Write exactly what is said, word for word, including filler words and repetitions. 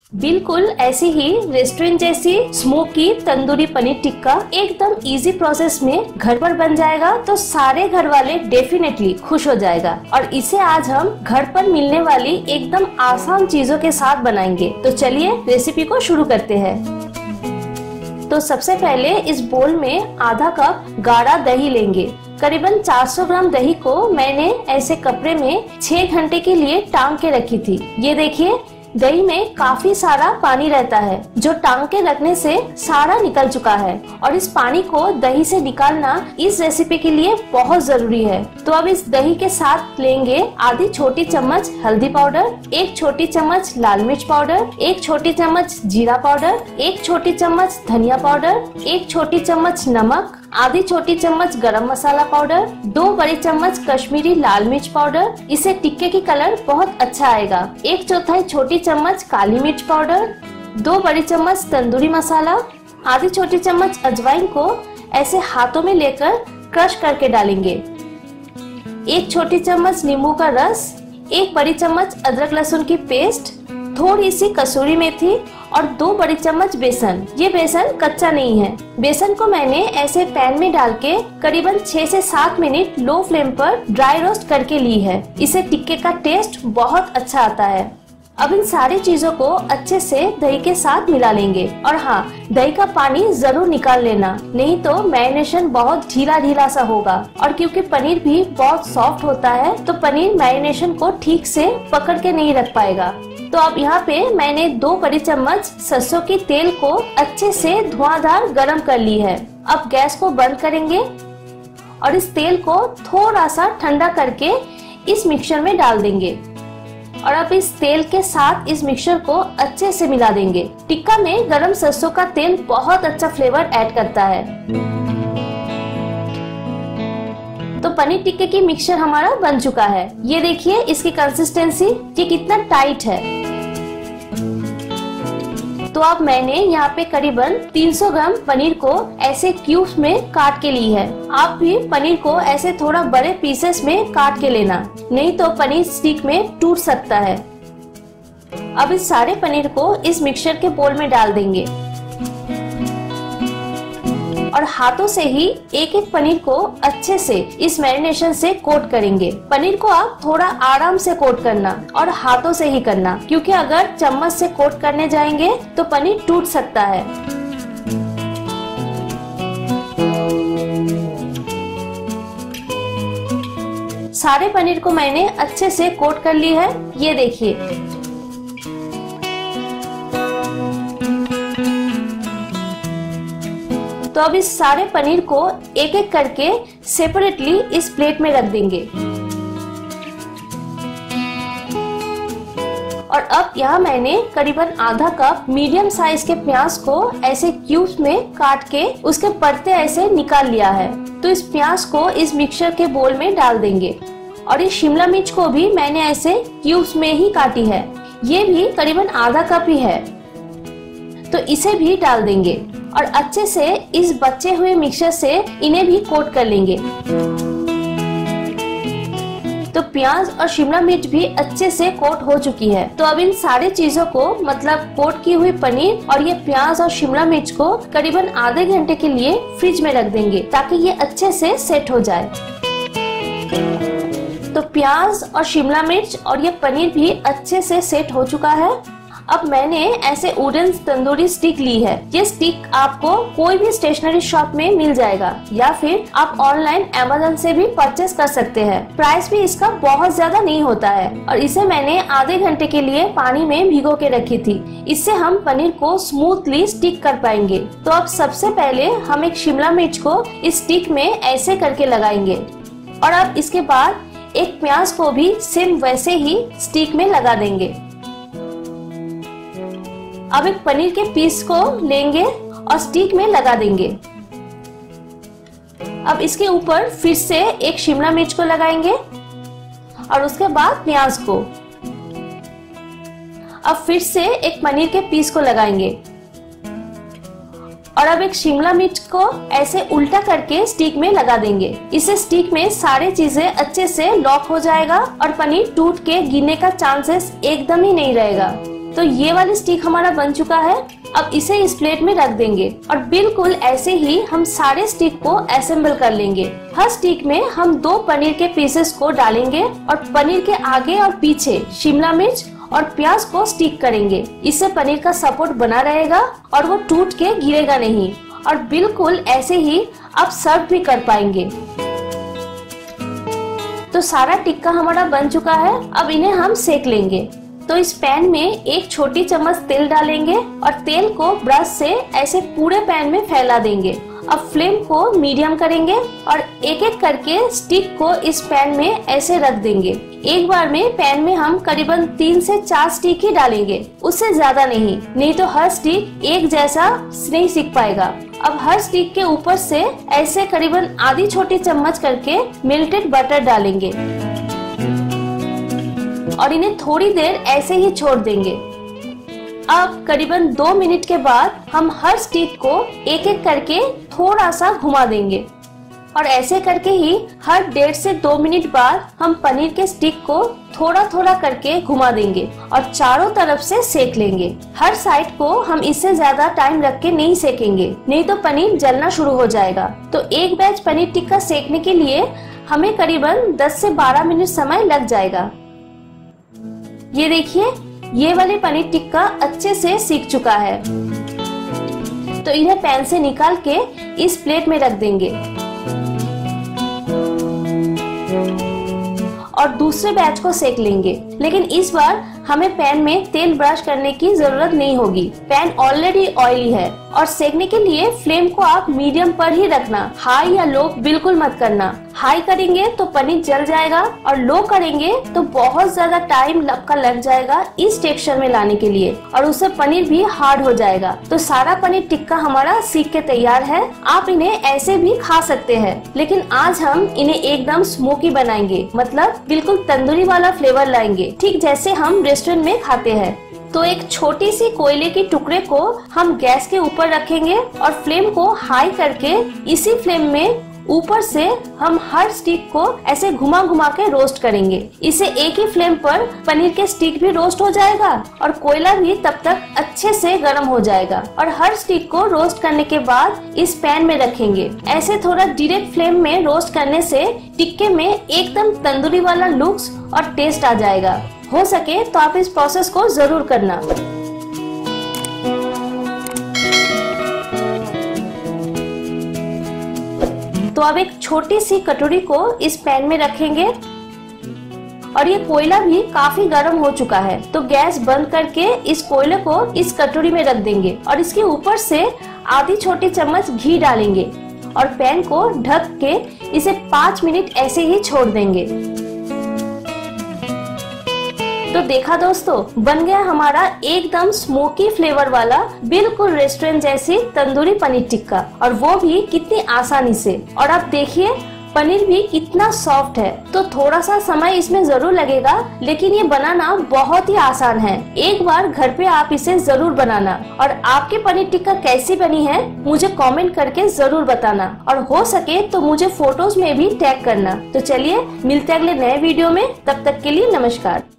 बिल्कुल ऐसी ही रेस्टोरेंट जैसी स्मोकी तंदूरी पनीर टिक्का एकदम इजी प्रोसेस में घर पर बन जाएगा तो सारे घर वाले डेफिनेटली खुश हो जाएगा। और इसे आज हम घर पर मिलने वाली एकदम आसान चीजों के साथ बनाएंगे। तो चलिए रेसिपी को शुरू करते हैं। तो सबसे पहले इस बोल में आधा कप गाढ़ा दही लेंगे। करीबन चार सौ ग्राम दही को मैंने ऐसे कपड़े में छह घंटे के लिए टांग के रखी थी। ये देखिए दही में काफी सारा पानी रहता है जो टांग के रखने से सारा निकल चुका है और इस पानी को दही से निकालना इस रेसिपी के लिए बहुत जरूरी है। तो अब इस दही के साथ लेंगे आधी छोटी चम्मच हल्दी पाउडर, एक छोटी चम्मच लाल मिर्च पाउडर, एक छोटी चम्मच जीरा पाउडर, एक छोटी चम्मच धनिया पाउडर, एक छोटी चम्मच नमक, आधी छोटी चम्मच गरम मसाला पाउडर, दो बड़ी चम्मच कश्मीरी लाल मिर्च पाउडर, इसे टिक्के की कलर बहुत अच्छा आएगा, एक चौथाई छोटी चम्मच काली मिर्च पाउडर, दो बड़ी चम्मच तंदूरी मसाला, आधी छोटी चम्मच अजवाइन को ऐसे हाथों में लेकर क्रश करके डालेंगे, एक छोटी चम्मच नींबू का रस, एक बड़ी चम्मच अदरक लहसुन की पेस्ट, थोड़ी सी कसूरी मेथी और दो बड़ी चम्मच बेसन। ये बेसन कच्चा नहीं है। बेसन को मैंने ऐसे पैन में डाल के करीबन छह से सात मिनट लो फ्लेम पर ड्राई रोस्ट करके ली है। इसे टिक्के का टेस्ट बहुत अच्छा आता है। अब इन सारी चीजों को अच्छे से दही के साथ मिला लेंगे और हाँ, दही का पानी जरूर निकाल लेना, नहीं तो मैरिनेशन बहुत ढीला ढीला सा होगा। और क्योंकि पनीर भी बहुत सॉफ्ट होता है तो पनीर मैरिनेशन को ठीक से पकड़ के नहीं रख पाएगा। तो अब यहाँ पे मैंने दो बड़ी चम्मच सरसों की तेल को अच्छे से धुआंधार गरम कर ली है। अब गैस को बंद करेंगे और इस तेल को थोड़ा सा ठंडा करके इस मिक्सचर में डाल देंगे और अब इस तेल के साथ इस मिक्सचर को अच्छे से मिला देंगे। टिक्का में गरम सरसों का तेल बहुत अच्छा फ्लेवर ऐड करता है। तो पनीर टिक्के की मिक्सचर हमारा बन चुका है। ये देखिए इसकी कंसिस्टेंसी ये कितना टाइट है। तो अब मैंने यहाँ पे करीबन तीन सौ ग्राम पनीर को ऐसे क्यूब्स में काट के ली है। आप भी पनीर को ऐसे थोड़ा बड़े पीसेस में काट के लेना, नहीं तो पनीर स्टिक में टूट सकता है। अब इस सारे पनीर को इस मिक्सचर के बोल में डाल देंगे और हाथों से ही एक एक पनीर को अच्छे से इस मैरिनेशन से कोट करेंगे। पनीर को आप थोड़ा आराम से कोट करना और हाथों से ही करना, क्योंकि अगर चम्मच से कोट करने जाएंगे तो पनीर टूट सकता है। सारे पनीर को मैंने अच्छे से कोट कर ली है। ये देखिए तो अब इस सारे पनीर को एक एक करके सेपरेटली इस प्लेट में रख देंगे और अब यहाँ मैंने करीबन आधा कप मीडियम साइज के प्याज को ऐसे क्यूब्स में काट के उसके परते ऐसे निकाल लिया है। तो इस प्याज को इस मिक्सचर के बोल में डाल देंगे और इस शिमला मिर्च को भी मैंने ऐसे क्यूब्स में ही काटी है। ये भी करीबन आधा कप ही है, तो इसे भी डाल देंगे और अच्छे से इस बचे हुए मिक्सचर से इन्हें भी कोट कर लेंगे। तो प्याज और शिमला मिर्च भी अच्छे से कोट हो चुकी है। तो अब इन सारे चीजों को मतलब कोट की हुई पनीर और ये प्याज और शिमला मिर्च को करीबन आधे घंटे के लिए फ्रिज में रख देंगे ताकि ये अच्छे से सेट हो जाए। तो प्याज और शिमला मिर्च और ये पनीर भी अच्छे से सेट हो चुका है। अब मैंने ऐसे वुडन तंदूरी स्टिक ली है। ये स्टिक आपको कोई भी स्टेशनरी शॉप में मिल जाएगा या फिर आप ऑनलाइन अमेज़न से भी परचेस कर सकते हैं। प्राइस भी इसका बहुत ज्यादा नहीं होता है और इसे मैंने आधे घंटे के लिए पानी में भिगो के रखी थी। इससे हम पनीर को स्मूथली स्टिक कर पाएंगे। तो अब सबसे पहले हम एक शिमला मिर्च को इस स्टिक में ऐसे करके लगाएंगे और अब इसके बाद एक प्याज को भी सेम वैसे ही स्टिक में लगा देंगे। अब एक पनीर के पीस को लेंगे और स्टिक में लगा देंगे। अब इसके ऊपर फिर से एक शिमला मिर्च को लगाएंगे और उसके बाद प्याज को। अब फिर से एक पनीर के पीस को लगाएंगे और अब एक शिमला मिर्च को ऐसे उल्टा करके स्टिक में लगा देंगे। इसे स्टिक में सारे चीजें अच्छे से लॉक हो जाएगा और पनीर टूट के गिरने का चांसेस एकदम ही नहीं रहेगा। तो ये वाली स्टिक हमारा बन चुका है। अब इसे इस प्लेट में रख देंगे और बिल्कुल ऐसे ही हम सारे स्टिक को असेंबल कर लेंगे। हर स्टिक में हम दो पनीर के पीसेस को डालेंगे और पनीर के आगे और पीछे शिमला मिर्च और प्याज को स्टिक करेंगे। इससे पनीर का सपोर्ट बना रहेगा और वो टूट के गिरेगा नहीं, और बिल्कुल ऐसे ही आप सर्व भी कर पाएंगे। तो सारा टिक्का हमारा बन चुका है। अब इन्हें हम सेक लेंगे। तो इस पैन में एक छोटी चम्मच तेल डालेंगे और तेल को ब्रश से ऐसे पूरे पैन में फैला देंगे। अब फ्लेम को मीडियम करेंगे और एक एक करके स्टिक को इस पैन में ऐसे रख देंगे। एक बार में पैन में हम करीबन तीन से चार स्टिक ही डालेंगे, उससे ज्यादा नहीं, नहीं तो हर स्टिक एक जैसा नहीं सिक पाएगा। अब हर स्टिक के ऊपर से ऐसे करीबन आधी छोटी चम्मच करके मेल्टेड बटर डालेंगे और इन्हें थोड़ी देर ऐसे ही छोड़ देंगे। अब करीबन दो मिनट के बाद हम हर स्टिक को एक एक करके थोड़ा सा घुमा देंगे और ऐसे करके ही हर डेढ़ से दो मिनट बाद हम पनीर के स्टिक को थोड़ा थोड़ा करके घुमा देंगे और चारों तरफ से सेक लेंगे। हर साइड को हम इससे ज्यादा टाइम रख के नहीं सेकेंगे, नहीं तो पनीर जलना शुरू हो जाएगा। तो एक बैच पनीर टिक्का सेकने के लिए हमें करीबन दस से बारह मिनट समय लग जाएगा। ये देखिए, ये वाली पनीर टिक्का अच्छे से सीख चुका है। तो इन्हें पैन से निकाल के इस प्लेट में रख देंगे और दूसरे बैच को सेक लेंगे। लेकिन इस बार हमें पैन में तेल ब्रश करने की जरूरत नहीं होगी, पैन ऑलरेडी ऑयली है। और सेकने के लिए फ्लेम को आप मीडियम पर ही रखना, हाई या लो बिल्कुल मत करना। हाई करेंगे तो पनीर जल जाएगा और लो करेंगे तो बहुत ज्यादा टाइम आपका लग जाएगा इस टेक्सचर में लाने के लिए, और उससे पनीर भी हार्ड हो जाएगा। तो सारा पनीर टिक्का हमारा सीख के तैयार है। आप इन्हें ऐसे भी खा सकते हैं, लेकिन आज हम इन्हें एकदम स्मोकी बनाएंगे, मतलब बिल्कुल तंदूरी वाला फ्लेवर लाएंगे, ठीक जैसे हम रेस्टोरेंट में खाते हैं। तो एक छोटी सी कोयले की टुकड़े को हम गैस के ऊपर रखेंगे और फ्लेम को हाई करके इसी फ्लेम में ऊपर से हम हर स्टिक को ऐसे घुमा घुमा के रोस्ट करेंगे। इसे एक ही फ्लेम पर पनीर के स्टिक भी रोस्ट हो जाएगा और कोयला भी तब तक अच्छे से गर्म हो जाएगा। और हर स्टिक को रोस्ट करने के बाद इस पैन में रखेंगे। ऐसे थोड़ा डायरेक्ट फ्लेम में रोस्ट करने से टिक्के में एकदम तंदूरी वाला लुक्स और टेस्ट आ जाएगा। हो सके तो आप इस प्रोसेस को जरूर करना। तो अब एक छोटी सी कटोरी को इस पैन में रखेंगे और ये कोयला भी काफी गर्म हो चुका है। तो गैस बंद करके इस कोयले को इस कटोरी में रख देंगे और इसके ऊपर से आधी छोटी चम्मच घी डालेंगे और पैन को ढक के इसे पाँच मिनट ऐसे ही छोड़ देंगे। तो देखा दोस्तों, बन गया हमारा एकदम स्मोकी फ्लेवर वाला बिल्कुल रेस्टोरेंट जैसी तंदूरी पनीर टिक्का, और वो भी कितनी आसानी से। और अब देखिए पनीर भी कितना सॉफ्ट है। तो थोड़ा सा समय इसमें जरूर लगेगा, लेकिन ये बनाना बहुत ही आसान है। एक बार घर पे आप इसे जरूर बनाना। और आपकी पनीर टिक्का कैसी बनी है मुझे कमेंट करके जरूर बताना, और हो सके तो मुझे फोटोज में भी टैग करना। तो चलिए मिलते हैं अगले नए वीडियो में, तब तक के लिए नमस्कार।